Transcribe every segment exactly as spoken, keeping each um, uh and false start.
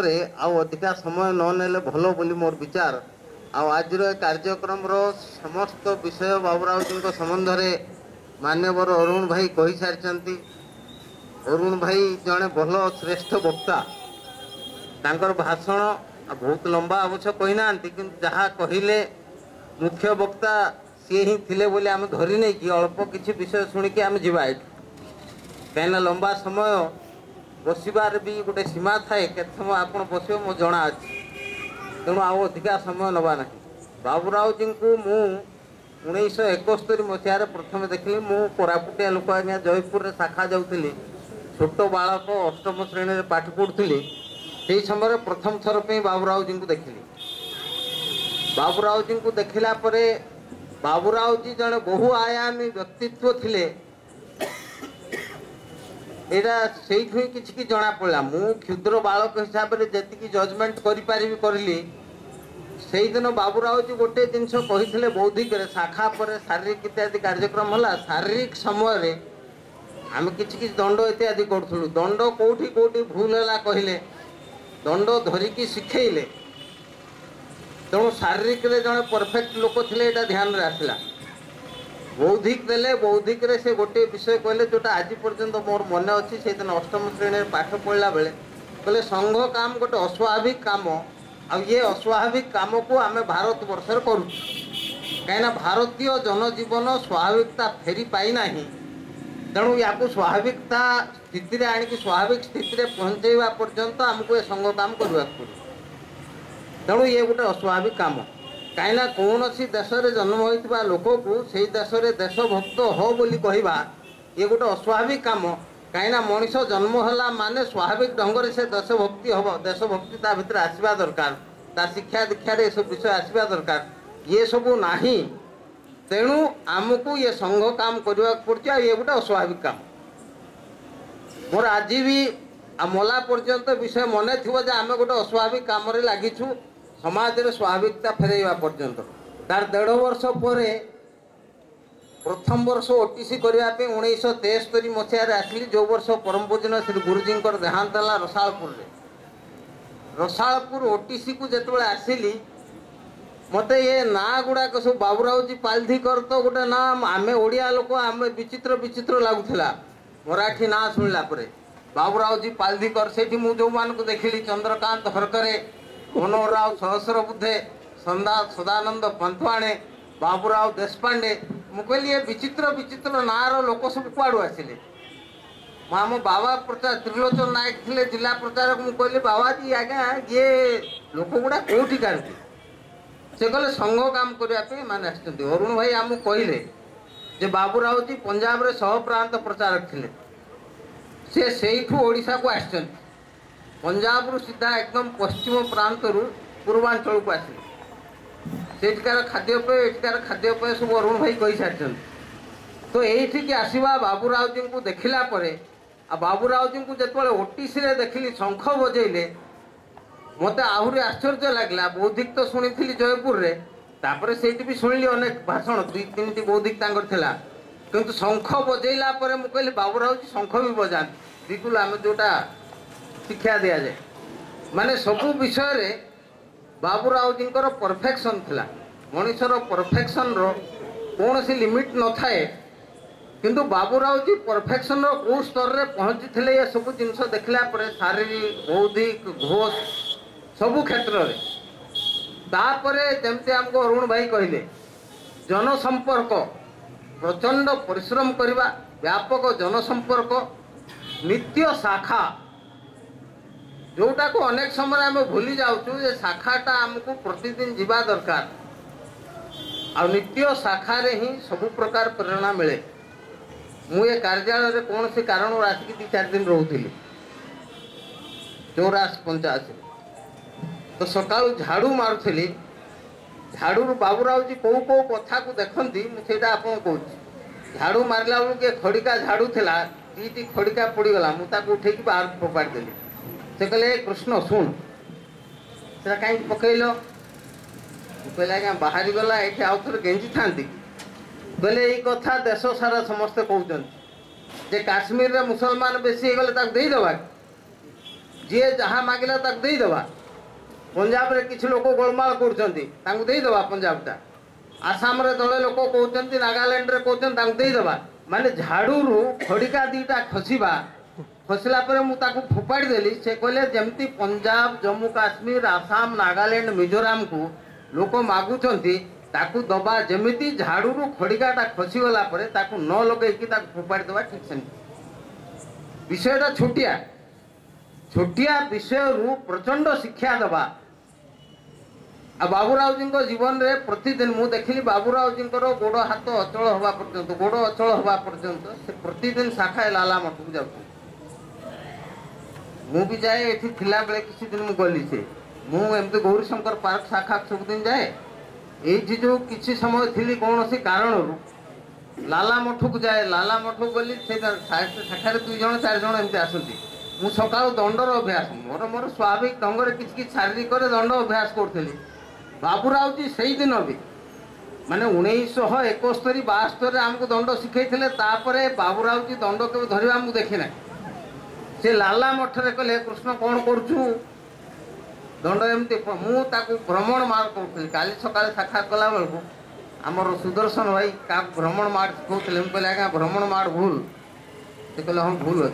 ଉପରେ ଆଉ ଅଧିକା ସମୟ ନ ନେଲେ ଭଲ ବୋଲି ମୋର ବିଚାର। ଆଉ ଆଜିର ଏ କାର୍ଯ୍ୟକ୍ରମର ସମସ୍ତ ବିଷୟ ବାବୁରାଉଜୀଙ୍କ ସମ୍ବନ୍ଧରେ ମାନ୍ୟବର ଅରୁଣ ଭାଇ କହିସାରିଛନ୍ତି। ଅରୁଣ ଭାଇ ଜଣେ ଭଲ ଶ୍ରେଷ୍ଠ ବକ୍ତା। ତାଙ୍କର ଭାଷଣ ବହୁତ ଲମ୍ବା ଅବଶ୍ୟ କହିନାହାନ୍ତି, କିନ୍ତୁ ଯାହା କହିଲେ ମୁଖ୍ୟ ବକ୍ତା ସିଏ ହିଁ ଥିଲେ ବୋଲି ଆମେ ଧରି ନେଇକି ଅଳ୍ପ କିଛି ବିଷୟ ଶୁଣିକି ଆମେ ଯିବା ଏଠି। କାହିଁକିନା ଲମ୍ବା ସମୟ ବସିବାରେ ବି ଗୋଟେ ସୀମା ଥାଏ, କେତେ ସମୟ ଆପଣ ବସିବ ମୋ ଜଣା ଅଛି। ତେଣୁ ଆଉ ଅଧିକା ସମୟ ନେବା ନାହିଁ। ବାବୁରାଉଜୀଙ୍କୁ ମୁଁ ଉଣେଇଶହ ଏକସ୍ତରୀ ମସିହାରେ ପ୍ରଥମେ ଦେଖିଲି। ମୁଁ କୋରାପୁଟିଆ ଲୋକ ଆଜ୍ଞା, ଜୟପୁରରେ ଶାଖା ଯାଉଥିଲି, ଛୋଟ ବାଳକ ଅଷ୍ଟମ ଶ୍ରେଣୀରେ ପାଠ ପଢ଼ୁଥିଲି। ସେହି ସମୟରେ ପ୍ରଥମ ଥର ପାଇଁ ବାବୁରାଉଜୀଙ୍କୁ ଦେଖିଲି। ବାବୁରାଉଜୀଙ୍କୁ ଦେଖିଲା ପରେ ବାବୁରାଉଜୀ ଜଣେ ବହୁ ଆୟାମୀ ବ୍ୟକ୍ତିତ୍ୱ ଥିଲେ। ଏଇଟା ସେଇଠୁ ହିଁ କିଛି କିଛି ଜଣାପଡ଼ିଲା। ମୁଁ କ୍ଷୁଦ୍ର ବାଳକ ହିସାବରେ ଯେତିକି ଜଜମେଣ୍ଟ କରିପାରିବି କରିଲି। ସେଇଦିନ ବାବୁରାଉଜୀ ଗୋଟିଏ ଜିନିଷ କହିଥିଲେ ବୌଦ୍ଧିକରେ, ଶାଖା ପରେ ଶାରୀରିକ ଇତ୍ୟାଦି କାର୍ଯ୍ୟକ୍ରମ ହେଲା। ଶାରୀରିକ ସମୟରେ ଆମେ କିଛି କିଛି ଦଣ୍ଡ ଇତ୍ୟାଦି କରୁଥିଲୁ। ଦଣ୍ଡ କେଉଁଠି କେଉଁଠି ଭୁଲ ହେଲା କହିଲେ, ଦଣ୍ଡ ଧରିକି ଶିଖେଇଲେ। ତେଣୁ ଶାରୀରିକରେ ଜଣେ ପରଫେକ୍ଟ ଲୋକ ଥିଲେ, ଏଇଟା ଧ୍ୟାନରେ ଆସିଲା। ବୌଦ୍ଧିକ ଦେଲେ, ବୌଦ୍ଧିକରେ ସେ ଗୋଟିଏ ବିଷୟ କହିଲେ ଯେଉଁଟା ଆଜି ପର୍ଯ୍ୟନ୍ତ ମୋର ମନେ ଅଛି। ସେଇଦିନ ଅଷ୍ଟମ ଶ୍ରେଣୀରେ ପାଠ ପଢ଼ିଲା ବେଳେ କହିଲେ, ସଂଘ କାମ ଗୋଟେ ଅସ୍ୱାଭାବିକ କାମ, ଆଉ ଇଏ ଅସ୍ୱାଭାବିକ କାମକୁ ଆମେ ଭାରତ ବର୍ଷରେ କରୁଛୁ। କାହିଁକିନା ଭାରତୀୟ ଜନଜୀବନ ସ୍ୱାଭାବିକତା ଫେରି ପାଇନାହିଁ। ତେଣୁ ୟାକୁ ସ୍ୱାଭାବିକତା ସ୍ଥିତିରେ ଆଣିକି ସ୍ୱାଭାବିକ ସ୍ଥିତିରେ ପହଞ୍ଚାଇବା ପର୍ଯ୍ୟନ୍ତ ଆମକୁ ଏ ସଂଘ କାମ କରିବାକୁ ପଡ଼ିବ। ତେଣୁ ଇଏ ଗୋଟେ ଅସ୍ୱାଭାବିକ କାମ। କାହିଁକିନା କୌଣସି ଦେଶରେ ଜନ୍ମ ହୋଇଥିବା ଲୋକକୁ ସେଇ ଦେଶରେ ଦେଶଭକ୍ତ ହୋ ବୋଲି କହିବା ଇଏ ଗୋଟେ ଅସ୍ୱାଭାବିକ କାମ। କାହିଁକିନା ମଣିଷ ଜନ୍ମ ହେଲା ମାନେ ସ୍ୱାଭାବିକ ଢଙ୍ଗରେ ସେ ଦେଶଭକ୍ତି ହେବ। ଦେଶଭକ୍ତି ତା ଭିତରେ ଆସିବା ଦରକାର। ତା ଶିକ୍ଷା ଦୀକ୍ଷାରେ ଏସବୁ ବିଷୟ ଆସିବା ଦରକାର। ଇଏ ସବୁ ନାହିଁ। ତେଣୁ ଆମକୁ ଇଏ ସଂଘ କାମ କରିବାକୁ ପଡ଼ୁଛି। ଆଉ ଇଏ ଗୋଟେ ଅସ୍ୱାଭାବିକ କାମ। ମୋର ଆଜି ବି ଆଉ ମଲା ପର୍ଯ୍ୟନ୍ତ ବିଷୟ ମନେ ଥିବ ଯେ ଆମେ ଗୋଟେ ଅସ୍ୱାଭାବିକ କାମରେ ଲାଗିଛୁ, ସମାଜରେ ସ୍ୱାଭାବିକତା ଫେରାଇବା ପର୍ଯ୍ୟନ୍ତ। ତାର ଦେଢ଼ ବର୍ଷ ପରେ ପ୍ରଥମ ବର୍ଷ ଓଟିସି କରିବା ପାଇଁ ଉଣେଇଶହ ତେସ୍ତରୀ ମସିହାରେ ଆସିଲି। ଯେଉଁ ବର୍ଷ ପରମ ପୂଜନୀୟ ଶ୍ରୀ ଗୁରୁଜୀଙ୍କର ଦେହାନ୍ତ ହେଲା ରସାଳପୁରରେ। ରସାଳପୁର ଓଟିସିକୁ ଯେତେବେଳେ ଆସିଲି, ମୋତେ ଏ ନାଁ ଗୁଡ଼ାକ ସବୁ ବାବୁରାଉଜୀ ପାଲଧିକର ତ ଗୋଟେ ନାଁ, ଆମେ ଓଡ଼ିଆ ଲୋକ, ଆମେ ବିଚିତ୍ର ବିଚିତ୍ର ଲାଗୁଥିଲା ମରାଠୀ ନାଁ ଶୁଣିଲା ପରେ। ବାବୁରାଉଜୀ ପାଲଧିକର, ସେଇଠି ମୁଁ ଯେଉଁମାନଙ୍କୁ ଦେଖିଲି, ଚନ୍ଦ୍ରକାନ୍ତ ହରକରେ, ମନୋହର ରାଓ ସହସ୍ରବୁଦ୍ଧେ, ସନ୍ଦା ସଦାନନ୍ଦ ପନ୍ତୱାଣେ, ବାବୁରାଓ ଦେଶପାଣ୍ଡେ, ମୁଁ କହିଲି ଏ ବିଚିତ୍ର ବିଚିତ୍ର ନାଁର ଲୋକ ସବୁ କୁଆଡ଼ୁ ଆସିଲେ। ମୁଁ ଆମ ବାବା ପ୍ରଚାର ତ୍ରିଲୋଚନ ନାୟକ ଥିଲେ ଜିଲ୍ଲା ପ୍ରଚାରକ। ମୁଁ କହିଲି, ବାବାଜୀ ଆଜ୍ଞା ଇଏ ଲୋକ ଗୁଡ଼ା କେଉଁଠି କାଢ଼ନ୍ତି? ସେ କହିଲେ ସଂଘ କାମ କରିବା ପାଇଁ ଏମାନେ ଆସିଛନ୍ତି। ଅରୁଣ ଭାଇ ଆମକୁ କହିଲେ ଯେ ବାବୁରାଉଜୀ ପଞ୍ଜାବରେ ସହପ୍ରାନ୍ତ ପ୍ରଚାରକ ଥିଲେ। ସେ ସେଇଠୁ ଓଡ଼ିଶାକୁ ଆସିଛନ୍ତି। ପଞ୍ଜାବରୁ ସିଧା ଏକଦମ ପଶ୍ଚିମ ପ୍ରାନ୍ତରୁ ପୂର୍ବାଞ୍ଚଳକୁ ଆସିଲେ। ସେଇଠିକାର ଖାଦ୍ୟପେୟ, ଏଠିକାର ଖାଦ୍ୟପେୟ ସବୁ ଅରୁଣ ଭାଇ କହିସାରିଛନ୍ତି। ତ ଏଇଠିକି ଆସିବା ବାବୁରାଉଜୀଙ୍କୁ ଦେଖିଲା ପରେ, ଆଉ ବାବୁରାଉଜୀଙ୍କୁ ଯେତେବେଳେ ଓଟିସିରେ ଦେଖିଲି ଶଙ୍ଖ ବଜେଇଲେ, ମୋତେ ଆହୁରି ଆଶ୍ଚର୍ଯ୍ୟ ଲାଗିଲା। ବୌଦ୍ଧିକ ତ ଶୁଣିଥିଲି ଜୟପୁରରେ, ତାପରେ ସେଇଠି ବି ଶୁଣିଲି ଅନେକ ଭାଷଣ, ଦୁଇ ତିନିଟି ବୌଦ୍ଧିକ ତାଙ୍କର ଥିଲା। କିନ୍ତୁ ଶଙ୍ଖ ବଜେଇଲା ପରେ ମୁଁ କହିଲି ବାବୁରାଉଜୀ ଶଙ୍ଖ ବି ବଜାନ୍ତି। ବିଲକୁଲ ଆମେ ଯେଉଁଟା ଶିକ୍ଷା ଦିଆଯାଏ, ମାନେ ସବୁ ବିଷୟରେ ବାବୁରାଉଜୀଙ୍କର ପରଫେକ୍ସନ୍ ଥିଲା। ମଣିଷର ପରଫେକ୍ସନ୍ର କୌଣସି ଲିମିଟ୍ ନଥାଏ। କିନ୍ତୁ ବାବୁରାଉଜୀ ପରଫେକ୍ସନ୍ର କେଉଁ ସ୍ତରରେ ପହଞ୍ଚିଥିଲେ ଏସବୁ ଜିନିଷ ଦେଖିଲା ପରେ, ଶାରୀରିକ, ବୌଦ୍ଧିକ, ଘୋଷ ସବୁ କ୍ଷେତ୍ରରେ। ତାପରେ ଯେମିତି ଆମକୁ ଅରୁଣ ଭାଇ କହିଲେ, ଜନସମ୍ପର୍କ, ପ୍ରଚଣ୍ଡ ପରିଶ୍ରମ କରିବା, ବ୍ୟାପକ ଜନସମ୍ପର୍କ, ନିତ୍ୟ ଶାଖା, ଯେଉଁଟାକୁ ଅନେକ ସମୟରେ ଆମେ ଭୁଲି ଯାଉଛୁ ଯେ ଶାଖାଟା ଆମକୁ ପ୍ରତିଦିନ ଯିବା ଦରକାର। ଆଉ ନିତ୍ୟ ଶାଖାରେ ହିଁ ସବୁ ପ୍ରକାର ପ୍ରେରଣା ମିଳେ। ମୁଁ ଏ କାର୍ଯ୍ୟାଳୟରେ କୌଣସି କାରଣରୁ ଆସିକି ଦୁଇ ଚାରି ଦିନ ରହୁଥିଲି ଚଉରାଶୀ ପଞ୍ଚାଅଶୀ। ତ ସକାଳୁ ଝାଡ଼ୁ ମାରୁଥିଲି। ଝାଡ଼ୁରୁ ବାବୁରାଉଜୀ କେଉଁ କେଉଁ କଥାକୁ ଦେଖନ୍ତି ମୁଁ ସେଇଟା ଆପଣଙ୍କୁ କହୁଛି। ଝାଡ଼ୁ ମାରିଲା ବେଳକୁ ଏ ଖଡ଼ିକା ଝାଡ଼ୁ ଥିଲା, ଦୁଇଟି ଖଡ଼ିକା ପଡ଼ିଗଲା। ମୁଁ ତାକୁ ଉଠେଇକି ବାହାରକୁ ଫୋପାଡ଼ି ଦେଲି। ସେ କହିଲେ, ଏ କୃଷ୍ଣ ଶୁଣ, ସେଟା କାହିଁକି ପକେଇଲ? ମୁଁ କହିଲି, ଆଜ୍ଞା ବାହାରିଗଲା, ଏଇଠି ଆଉ ଥରେ ଗେଞ୍ଜିଥାନ୍ତି। କହିଲେ, ଏଇ କଥା ଦେଶ ସାରା ସମସ୍ତେ କହୁଛନ୍ତି ଯେ କାଶ୍ମୀରରେ ମୁସଲମାନ ବେଶୀ ହେଇଗଲେ ତାକୁ ଦେଇଦେବା। जी जहाँ मागिला ताक देदेबा पंजाब रे किछ लोक गोलमाल करदेदेबा पंजाबटा आसाम रे दले लोक कहते नागालैंड रे कहते देदेबा माने झाड़ू खड़िका दीटा खसवा खसला मुझे फोपाड़ी देली से कहले जमती पंजाब जम्मू काश्मीर आसाम नागालैंड मिजोराम को लोक मागुंट ताकू दबा जमीती झाड़ू खड़िकाटा खसीगला न लगेकी फोपाड़ी दबा ठीक से विषयटा छोटिया छोटिया विषय रु प्रचंड शिक्षा दबा आ बाबूराव जी जीवन में प्रतिदिन मुझे देखिली बाबूराव जी गोड़ हाथ अचल हवा पर्यंत गोड़ अचल हवा पर्यंत से प्रतिदिन शाखा लाला मठ को जाऊँ मु भी जाए ये बेले किसी दिन मुझे गली से मुझे गौरीशंकर पार्क शाखा सबुदिन जाए ये जो किसी समय थी कौन सी कारण लाला मठ को जाए लाला मठ को गली से शाखा दुई जन चार जन एमती आसती मु सका दंडर अभ्यास मोर मोर स्वाभाविक ढंग से किसी शारीरिक दंड अभ्यास करी बाबूराव जी से दिन भी माने उन्नीस एकस्तरी बास्तरी आमको दंड शिखे बाबूराव जी दंड के धरवा मुझे देखी ना से लाला मठरे कहले कृष्ण कौन करुचु दंड एमती मुझे भ्रमण मार्ग करी काली सका शाखा कला बेलू आमर सुदर्शन भाई क्या भ्रमण मार्ग कहते कहले आज्ञा भ्रमण मार्ग भूल से कहले हाँ भूल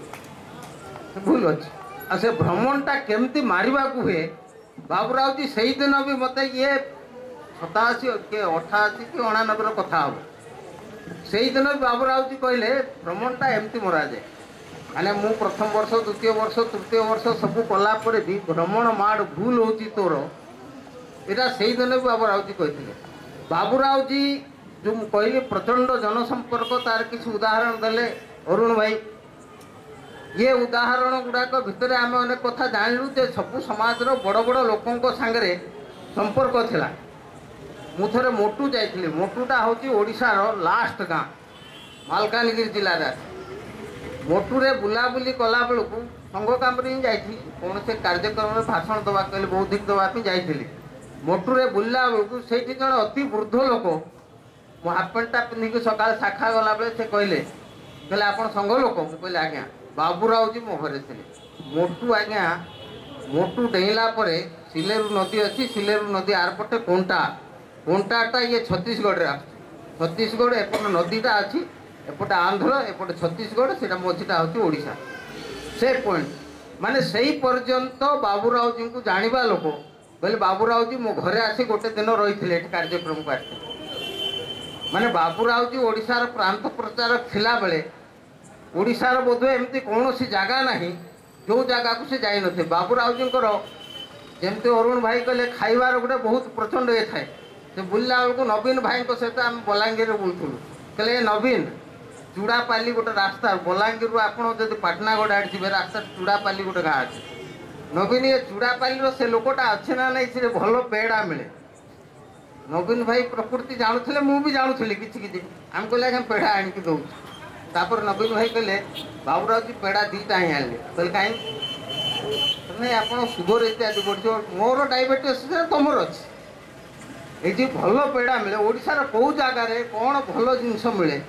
अच्छे भूल अच्छे आ से भ्रमणटा केमती मारिबा को हुए बाबूराव जी से दिन भी मत ये सताशी के अठाशी कि अणानबे कथा हम से दिन भी बाबूराव जी कहले भ्रमणटा एमती मरा जाए माने मु प्रथम वर्ष द्वितीय वर्ष तृतीय वर्ष सब कलापर भी भ्रमण माड़ भूल हो तोर यहाँ से दिन भी बाबूराव जी कहते बाबूराव जी जो कहली प्रचंड जनसंपर्क तार किसी उदाहरण देले अरुण भाई ये उदाहरण गुड़ाक भितर आम अनेक कथा जानलु जे सब समाज बड़ बड़ लोकों सांगरे संपर्क थिला मु थरे मोटू जाइଥିଲି मोटूटा होची ओडिशार लास्ट गाँ मालकानगिरी जिले में मोटूरे बुलाबुली कला बेलू संघ काम जाइए कौन से कार्यक्रम में भाषण दवा कहले बौद्धिक दवापी जाइली मोटूरे बुला बेलू से जन अति वृद्ध लोक मो हाफ पैंटा पिंधिक सका शाखा गला बेले से कहले कहले आप संघ लोक मुझे कहले आज्ञा बाबूराव जी मो घरे थे मोटू आज्ञा मोटू डेला सिलेरु नदी अच्छी सिलेरु नदी आरपटे कोंटा कोंटाटा ये छत्तीसगढ़ रे छत्तीसगढ़ एपट नदीटा अच्छी एपटे आंध्र एपटे छत्तीसगढ़ से मझीटा हूँ ओडिशा से पॉइंट माने सही पर्यंत बाबूराव जी को जानिबा लोक बोले बाबूराव जी मो घरे आसी गोटे दिन रही कार्यक्रम को आसते माने बाबूराव जी ओडिशार प्रांत प्रचारक थिला बेले ओडिशार बोधे एमती कौन सी जगह ना जो जगह को से जाई नथे बाबूराव जी जमती अरुण भाई कहले खाइबार गोटे बहुत प्रचंड ये थाए से बुलला बेलू नवीन भाई सहित आम बलांगीर बुलूलु कहले नवीन चूड़ापाली गोटे रास्ता बलांगीर आपड़ जब पाटनागढ़ आड़े जी रास्ता चूड़ापाली गोटे गाँ अच्छे नवीन ये चूड़ापाली से लोकटा अच्छे ना नहीं से भल पेड़ा मिले नवीन भाई प्रकृति जानूले मुझे जानूली कि आम कहले आज्ञा पेड़ा आणिकी दौर तापर नवीन भाई कहले बाबूराव जी पेड़ा दीटा ही आने कहले कहीं नहीं आप सुगर इत्यादि बढ़ मोर डायबिटीज तुमर अच्छे ये भल पेड़ा मिले ओडिशार कौ जगार कौन भल जिनस मिले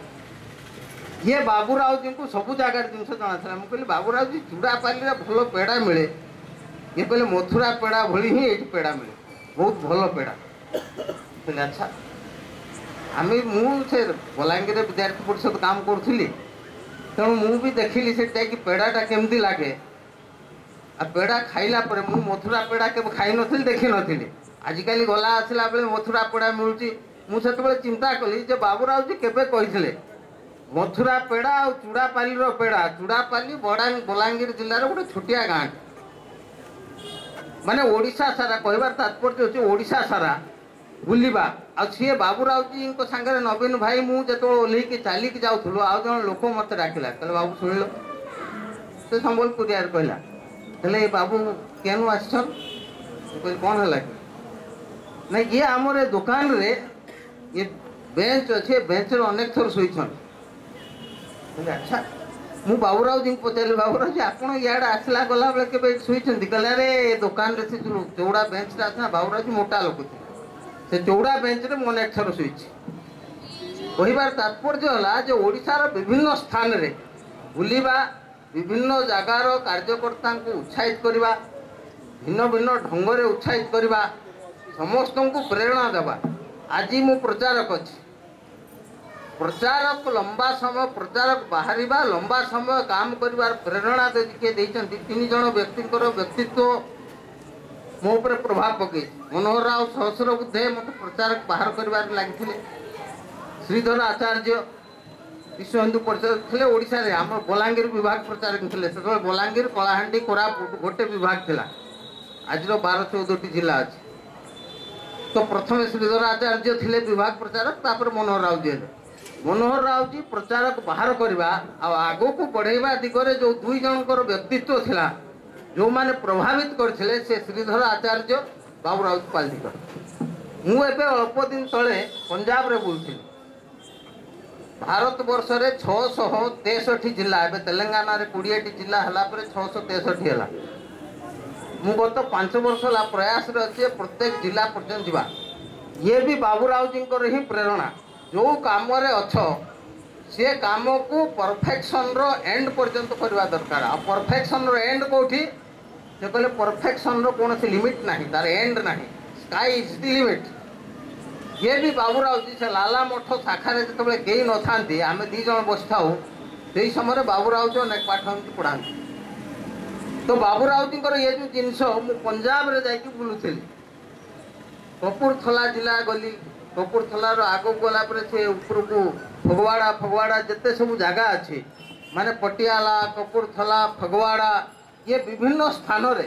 ये बाबूराव जी को सब जगार जिन जना था मुझे कहली बाबूराव जी चूड़ापाली भल पेड़ा मिले ये कहले मथुरा पेड़ा भली ही ये पेड़ा मिले बहुत भल पेड़ा कहले अच्छा आम मुझे बलांगीर विद्यार्थी परिषद काम करी तेणु मु भी देखिली से पेड़ाटा केमती लगे आ पेड़ा खाइला मु मथुरा पेड़ा के खाई नी देखी नी आजिकल गला आसला बेले मथुरा पेड़ा मिलूँ मुझे चिंता कली जे बाबूराव जी केबे कही मथुरा पेड़ा और चूड़ापाली पेड़ा चूड़ापाली बड़ा बलांगीर जिलार गोटे छोटिया गाँ माने ओडिशा सारा कहबार तात्पर्य होची ओडिशा सारा बुलवा आ सी बाबूराव जी सांगे नवीन भाई मुझे ओह्लैक चलिकी जाऊँ आउ जन लोक मत डाकिला कहले बाबू शुणिल से संबलपुरिया कहला कहले बाबू केनु आसन कहली कौन है कि नहीं ये आमर ए दुकान रे ये बेंच अच्छे बेंच अनेक थर शुईछन अच्छा मु बाबूराव जी पचारि बाबूराव जी आप इे आसला गला बेले के शुईछन कहले अरे दुकान रे से जो चौड़ा बेंचटा अच्छे ना बाबूराव जी मोटा लोक थे से चौड़ा बेंच रे मन एक थर शुईछि कहबार तात्पर्य है जो ओडिशार विभिन्न स्थान रे बुलवा विभिन्न जगार कार्यकर्ता को उत्साहित करवा, भिन्न भिन्न ढंग से उत्साहित करवा, समस्त को प्रेरणा देवा। आज मु प्रचारक अच्छी प्रचारक लंबा समय प्रचारक बाहर लंबा समय काम कर प्रेरणा किए तीन जन व्यक्ति व्यक्तित्व मो पर प्रभाव पकई। मनोहर राव सहस्र बुद्धे मत प्रचारक बाहर कर लगी। श्रीधर आचार्य विश्व हिंदू परिषद थे ओडिशा रे आम बलांगीर विभाग प्रचारक थे। से बलांगीर कलाहांडी कोरापुट गोटे विभाग थिला। आज बारह चौदह जिला अच्छे। तो प्रथम श्रीधर आचार्य थे विभाग प्रचारक, तापर मनोहर राव जी। मनोहर राव जी प्रचारक बाहर करवा आग को बढ़ेवा दिगरे जो दुई जनकर व्यक्तित्व थिला जो माने प्रभावित करथिले से श्रीधर आचार्य बाबूराव पालधीकर। मु एबे अल्प दिन तले पंजाब रे बुलथि। भारत वर्ष रे छह सौ तेसठ जिला, एबे तेलंगाना रे बीस जिला हला पर छह सौ तेसठ हला। मु गत पांच वर्ष ला प्रयास रे अछि प्रत्येक जिला पर्यंत जीवा। ये भी बाबूराव जी को ही प्रेरणा। जो काम रे अच्छो से काम को परफेक्शन रो एंड पर्यंत करवा दरकार। आ परफेक्शन रो एंड कोठी से कहले परफेक्शन रो कौन सी लिमिट नहीं, तार एंड नहीं, स्काई इज द लिमिट। ये भी बाबूराव जी से लाला मठ शाखा जो कई न था आम दी जन बस था से समय बाबूराव जी अनेक पाठ पढ़ा। तो बाबूराव जी ये जो जिनस मु पंजाब रे जाकि बुलूली। कपूरथला जिला गली, कपूरथला आग गला से ऊपर को फगवाड़ा फगवाड़ा जिते सब जगह अच्छे माने पटियाला कपूरथला फगवाड़ा ये विभिन्न स्थान रे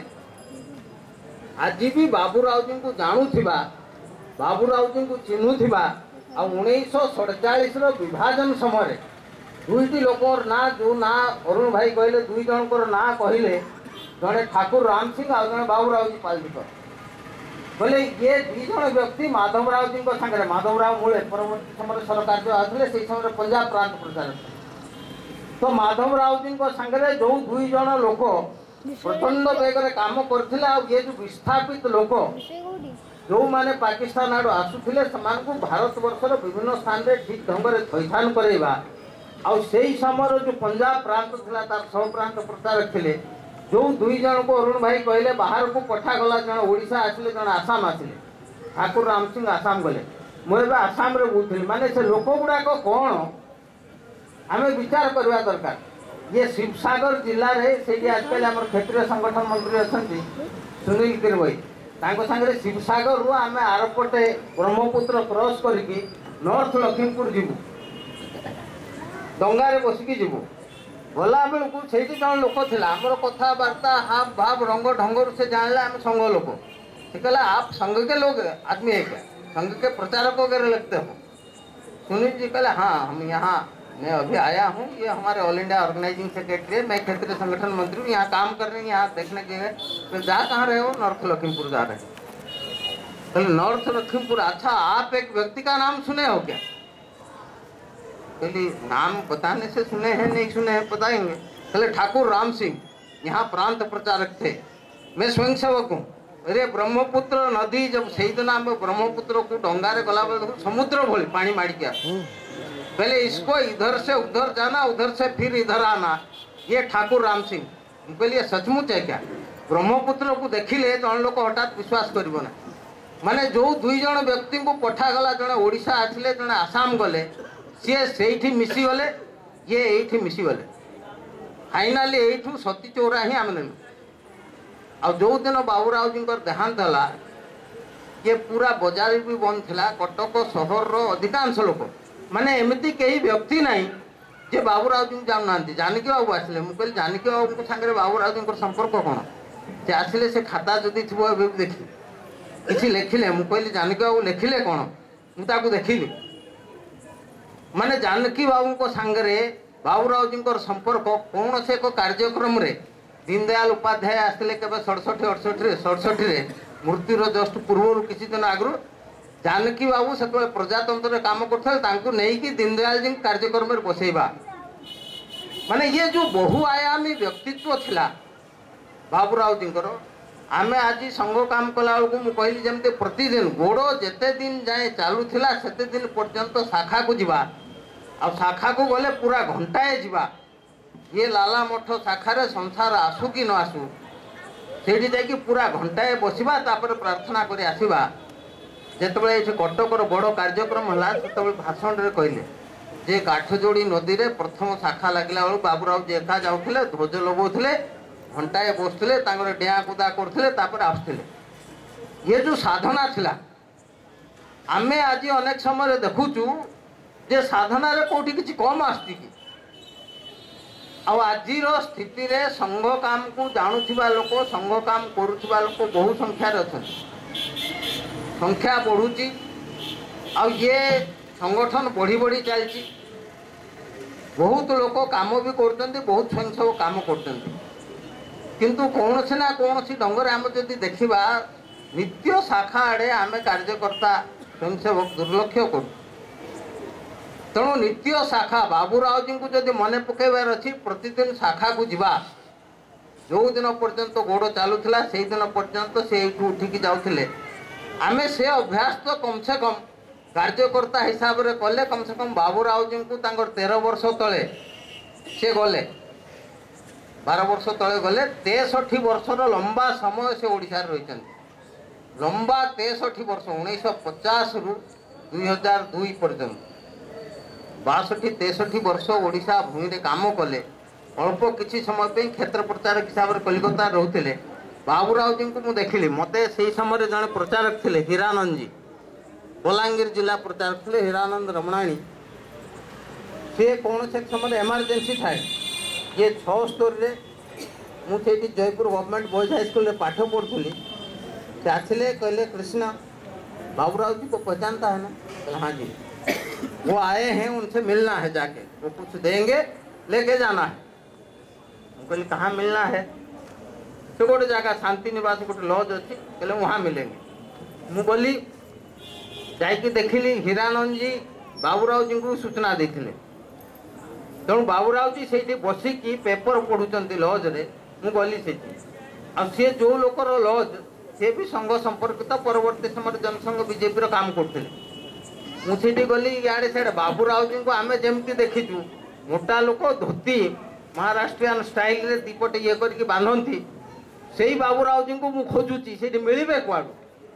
आज भी बाबूराव जी को जानूथिबा, बाबूराव जी को चिन्हुथिबा। आ उन्नीस सौ सड़चाश विभाजन समय दुईटी लोकर ना जो ना अरुण भाई कहले दुई जनकर ना कहले जड़े ठाकुर राम सिंह आ जड़े बाबूराव जी पालधीकर। बोले ये दुई जन व्यक्ति माधवराव जी सागर माधवराव मूले परवर्ती समय सरकार जो आते से समय पंजाब प्रांत प्रचारक। तो माधवराव जी सागर जो दुई जन लोक प्रचंड बेगर काम करथिले आ ये जो विस्थापित लोक जो माने पाकिस्तान आड़ आसुथिले समान भारत वर्षर विभिन्न स्थान रे ठीक ढंग से थैथान करैबा। आ सेही समय जो पंजाब प्रांत थिला तार सब प्रांत प्रचारक थिले जो दुई जन को अरुण भाई कहले बाहर को पठा गला। जन ओडिशा आसिले जन आसाम आसिले। ठाकुर राम सिंह आसाम गले। मुझे आसाम रे बुझुली माने से लोक गुड़ाक कौन आम विचार करवा दरकार। ये शिवसागर जिले में से आजकल आम क्षेत्रीय संगठन मंत्री अच्छा सुनील किरवई सागर शिवसागर रु आम आरपटे ब्रह्मपुत्र क्रॉस करके नॉर्थ लखीमपुर जीवु डंगारे बसिकी जीवु। गला बेलू से जन लोक था आमर कथबार्ता हाव भाव रंग ढंगर से जानला आम संघ लोक। से कहला आप संघ के लोग आदमी है क्या, संघ के प्रचारक वगैरह लगते हो। सुनील जी कहला हाँ हम यहाँ मैं अभी आया हूँ, ये हमारे ऑल इंडिया ऑर्गेनाइजिंग सेक्रेटरी है, मैं क्षेत्रीय संगठन मंत्री हूँ, यहाँ काम कर रहे हैं, यहाँ देखने के लिए। तो जा कहाँ रहे हो? नॉर्थ लखीमपुर जा रहे हैं। तो नॉर्थ लखीमपुर, अच्छा आप एक व्यक्ति का नाम सुने हो क्या? कहली नाम बताने से सुने हैं नहीं सुने हैं बताएंगे। कहले ठाकुर राम सिंह यहाँ प्रांत प्रचारक थे, मैं स्वयं सेवक हूँ। अरे ब्रह्मपुत्र नदी जब सही दिन आम ब्रह्मपुत्र को डंगारे गला बेल समुद्र भोली पानी माड़ी क्या, पहले इसको इधर से उधर जाना उधर से फिर इधर आना, ये ठाकुर राम सिंह। कहलिए सचमुच है क्या? ब्रह्मपुत्र को देखिले जन लोक हठात विश्वास करिबो ना। माने जो दुई जन व्यक्ति को पठा गला, जने ओडिशा आसिले जने आसाम गले, सी से मिसी गले, ये एठी मिसी गले। फाइनाली एठू सती चौरा ही आम नेलु। आ जो दिन बाबूराव जी देहांत है ये पूरा बजार भी बंद थिला। कटक सहर अधिकांश लोक माने एमती कई व्यक्ति नहीं जे बाबूराव जी जानना। जानकी बाबू आसिले, मुझे जानकी बाबू सागर बाबूराव जी संपर्क कौन? से आसिले से खाता जदि थो देखी किसी लिखिले, मुझे जानकी बाबू लिखिले कौन मुझे देखिली। माने जानकी बाबू को सांगरे बाबूराव जी संपर्क कौन से एक कार्यक्रम रे दीनदयाल उपाध्याय आसते के सड़सठ अड़सठ सड़सठ मृत्युर जस्ट पूर्व किसी दिन आगु जानकी बाबू से प्रजातंत्र काम करते दीनदयाल जी कार्यक्रम में बसैबा। माने ये जो बहुआयामी व्यक्तित्व थिला बाबूराव जी आम आज संघ काम कला बेलू मुझे कहली जमी प्रतिदिन गोड़ जिते दिन जाए चलूला से दिन पर्यंत शाखा को जीवा आ शाखा को गले पूरा घंटाए जीवा ये लाला मठ शाखार संसार आसू कि न आसू से जाकि पूरा घंटाए बसवा तापर प्रार्थना कर आसवा जिते ये कटकर बड़ कार्यक्रम है से भाषण में कहले जे काठजोड़ी नदी में प्रथम शाखा लगला बेलू बाबूराव जी एका जाऊे ध्वज लगाऊे घंटाए बसुले डेआ कुदा करते आसुले ये जो साधना थिला आमे आज अनेक समय देखुचु जे साधना रे कोठी किछि कम आसती कि आज स्थिति रे संघ काम को जानुथिबा लोक संघ काम करुथिबा लोक बहु संख्या रे अछन संख्या बढ़ुची आ ये संगठन बढ़ी बढ़ी चलती बहुत लोक काम भी करते बहुत स्वयंसेवक काम करते किंतु कौन से ना कौन सी ढंग आम जदि देखा नित्य शाखा आड़े आम कार्यकर्ता स्वयंसेवक दुर्लक्ष्य कर तेणु नित्य शाखा बाबूराव जी को जब मन पकड़ अच्छी प्रतिदिन शाखा को जीवा जो दिन पर्यंत गोड़ चलूला से दिन पर्यंत से उठिकी जाऊे आम से अभ्यास तो कम से कम कार्यकर्ता हिसाब से कले कम से कम बाबूराव जी को तेरह वर्ष तले से गले बारह वर्ष तले गले तेसठी वर्षर लंबा समय से ओडिशा रही लंबा तेसठी वर्ष उन्नीस पचास रु दुई हजार दुई पर्यंत बासठी तेसठी वर्ष ओडिशा भूमि रे काम कले अल्प किसी समय पे क्षेत्र प्रचारक हिसाब से कलिकता रोते बाबूराव जी को मुझे देखिली मत से समय जड़े प्रचारक थे हीरानंद जी बलांगीर जिला प्रचारक थे हीरानंद रमणाणी सी कौन से समय एमरजेंसी थाए ये छस्तरी मुझे जयपुर गवर्नमेंट बॉयज हाईस्कूल पाठ पढ़ुली से आसिले कहले कृष्णा बाबूराव जी को पहचानता है ना हाँ जी वो आए हैं उनसे मिलना है जाके वो कुछ देंगे लेके जाना है कहली कहाँ मिलना है तो गोटे जगह शांति निवास गोटे लॉज अच्छी कहले वहाँ मिलेंगे मु बोली जाकि देखिली हीरानंद जी बाबूराव जी को सूचना देते तेणु बाबूराव जी से बसिकी पेपर पढ़ुंट लॉज रे मु गली से सी जो लोकर लॉज सी भी संघ संपर्कित परवर्ती समय जनसंघ बीजेपी काम करते मुझे गली इे से बाबूराव जी को आम जमी देखीचु मोटा लोक धोती महाराष्ट्रियन स्टाइल रे दीपटे ये करके बांधती से बाबूराव जी को मुझे खोजुची से मिले कुआड़ू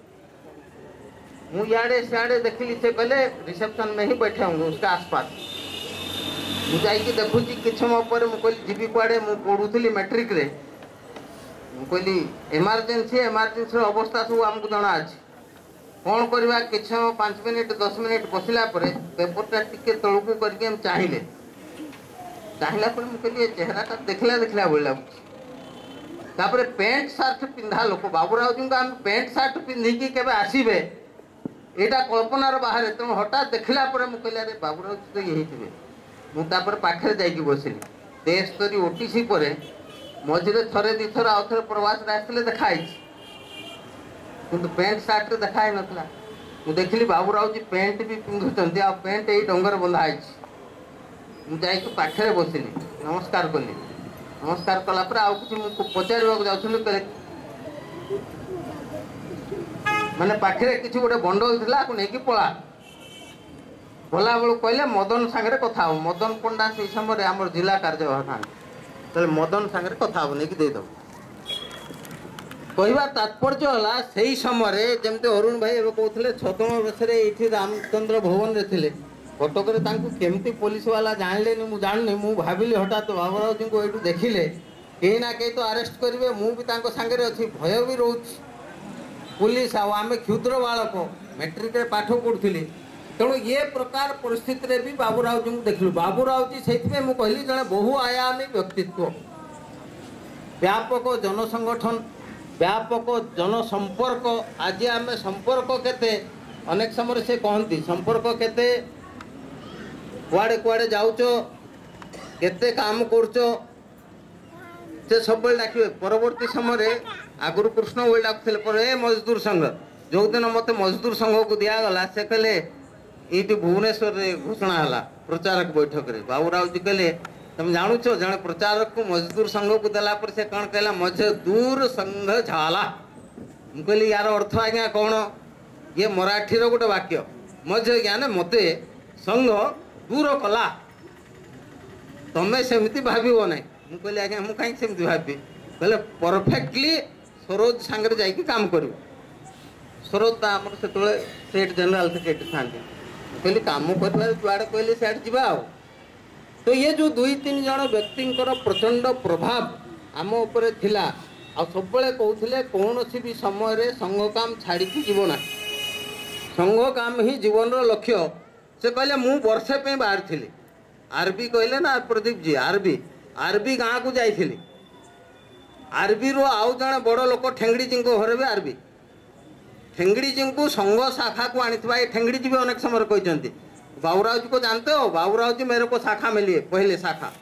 मुझे सियाड़े देखिली से कहले रिसेप्शन में ही बैठे होंगे उसके आसपास मुझे देखुची कि समय पर मुझे जीवी कुआड़े मुझे पढ़ुली मैट्रिक रे मुझे एमरजेंसी एमरजेंसी अवस्था सब आमको जना अच्छे कौन करवा कि पाँच मिनिट दस मिनिट बसला पेपरटा टिके तलकू करके चाहिए चाहिला मुझे चेहराटा देखला देखला बोल लगुच पेंट सार्ट पिंधा लोक बाबूराव जी को आम पेंट सार्ट पिंधिकी केबे आसीबे एटा कल्पनार बाहर तेणु हठात देखला मुझे अरे बाबूराव जी तो यही थे मुझे पाखे जाकि बसिली तेस्तरी ओटीसी पर मझे थरे दी थर आउ थे प्रवास आसते देखाई किंतु पेंट सार्ट देखाई नाला मुझे देखिली बाबूराव जी पेंट भी पिंधुंट आ पेंट यही डंगर बंधाई मुझे पाखे बसिली नमस्कार कली नमस्कार कलापर आउ कि पचार जाऊँ माने पाखे किसी गोटे बंडल था नहीं पला भला बेलू कहले मदन सागर कथा हो मदन पंडा से समय आम जिला कार्यवाह था तो मदन सागर कथा हो नहीं देदेव कहवा तात्पर्य है से समय जमती अरुण भाई एवं कहते छतम बेसरे ये रामचंद्र भवन रे थे कटक केमती पुलिस वाला जानले मुझे जाननी मुझे भाविली हठात बाबूराव जी को ये देखिले कहीं ना कहीं तो अरेस्ट करेंगे मुझे सांगे अच्छी भय भी रोच पुलिस आम क्षुद्र बालक मैट्रिक पाठ पढ़ुली तेणु ये प्रकार परिस्थिति भी बाबूराव जी को देखलु बाबूराव जी से कहली जड़े बहु आयामी व्यक्तित्व व्यापक जनसंगठन व्यापक जनसंपर्क आज आम संपर्क केते अनेक समय से कहती संपर्क केते कुआड़े कुआड़े जाऊच केते काम करुच से सब डाके परवर्ती समय आगुरी कृष्ण बोल डाकुले पर ए मजदूर संघ जो दिन मत मजदूर संघ को दिगला से कहले ये भुवनेश्वर घोषणा है प्रचारक बैठक में बाबूराव जी कहले तुम जानूच जड़े प्रचारक को मजदूर संघ को देला पर से कौन कहला मजदूर संघ झाला कहली यार अर्थ आज्ञा कौन ये मराठी गोटे वाक्य मज ज्ञान मते संघ दूर कला तुम्हें सेमती भाव ना मुझे कहली आज्ञा मुझे कहीं सेमती भावी कहले परफेक्टली सरोज सांगे जाकि काम कर सरोज आम से स्टेट जनरल सेक्रेटरी था कहली कम कर जुआड़े कहले सियाड़े जावा आ तो ये जो दुई तीन जन व्यक्ति प्रचंड प्रभाव आम उपर थिला आ सब कहते कौन भी समय संघ काम छाड़ी जीवना संघ काम ही जीवन लक्ष्य से कहले मु वर्षे पे बाहर थी आरबी कहले ना प्रदीप जी आरबी आरबी गाँव को जाइली आरबी रो आउ जड़े बड़ लोक ठेंगड़ी जी घर भी आरबी ठेंगड़ी जी को संघ शाखा को आनी ठेंगड़ी जी भी अनेक समय कहते बाबूराव जी को जानते हो बाबूराव जी मेरे को शाखा मिली पहले शाखा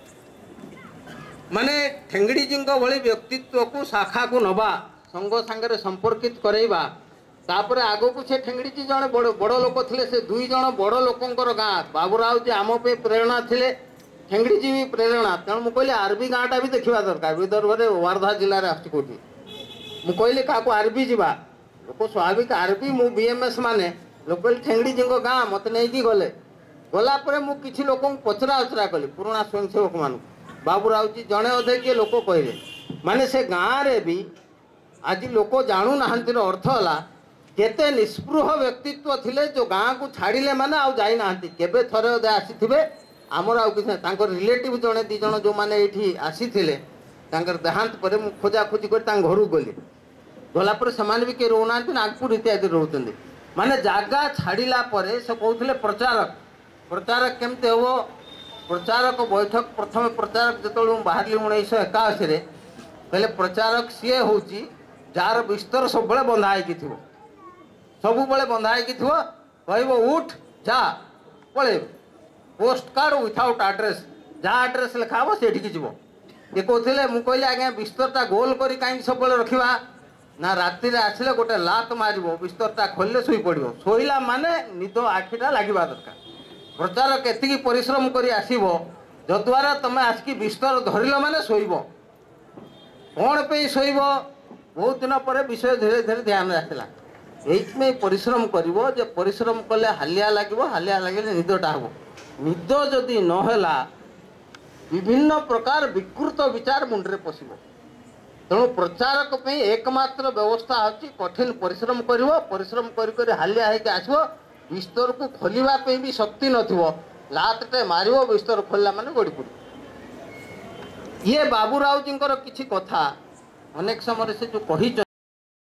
माने ठेंगड़ी जी भली व्यक्तित्व को शाखा को नवा संघ सांगे संपर्कित करवा तापर आग को से ठेंगड़ी जी जड़े बड़ बड़ लोक थे से दुई जन बड़ लोकंर गाँ बाबूराव जी आम पे प्रेरणा थे ठेंगड़ी जी भी प्रेरणा तेणु मुझे कहली आरबी गाँटा भी देखा दरकार विदर्भ में वार्धा जिले में आसती कौटी मुझे क्या आरबी जावा लोक स्वाभाविक आरबी मु बीएमएस माने लोक कहली ठेंगड़ी जी गाँ मत नहीं गले गलापर मुझे किसी लोक पचरा उचरा कली पुराणा स्वयंसेवक मान बाबूराव जी जड़े अधे किए लोक कहले माने से गाँव में भी आज लोक जानू ना अर्थ है केते निस्पृह व्यक्तित्व थिले जो गाँ को छाड़िले माने आउ जाई नाहंती केबे थरे अधे आसीथिबे आमर आउ किछ तांकर रिलेटिव जड़े दी जण जो माने एठी आसीथिले तांकर देहांत परे मु खोजा खोजी कर तांग घरु गली गला पर समान भी के रोना नागपुर इत्यादि रोचंदी माने जागा छाड़िला परे से कहउथले प्रचारक प्रचारक केमते हो प्रचारक बैठक प्रथम प्रचारक जतोळ बाहरली उन्नीस सौ इक्यासी रे कहले प्रचारक सी होची जार बिस्तर सब बळे बंधा है थिबो सबु बळे बंधा है थिबो कहबो उठ जा पळे पोस्ट कार्ड विथआउट एड्रेस जहाँ एड्रेस लिखाब से जीव ये कहते मुझे कहली आज्ञा बिस्तरटा गोल कर कहीं सब रखा ना राति आसले गोटे लात मार बिस्तरटा खोलिले शोई पड़ो शोला माने निद आखिटा लगे दरकार प्रचारक एति परिश्रम कर आसब जद्वारा तुम आसिक बिस्तर धरल माने शोब कौन पे शोब बहुत दिन पर विषय धीरे धीरे ध्यान आसला ये परिश्रम कर परिश्रम कले हालिया लगे हालिया लगे निदटा हम निद जदि नहला विभिन्न प्रकार विकृत विचार मुंडे पशिब तेणु प्रचारक पे एकमात्र व्यवस्था होची कठिन परिश्रम करिवो परिश्रम करी करी हालिया होकर आसो बिस्तर को खोलिबा पे भी शक्ति नथिवो लातटे मारिवो बिस्तर खोलला माने गड़ी पड़ो ये बाबूराव जी किछि कथा अनेक समय से जो कही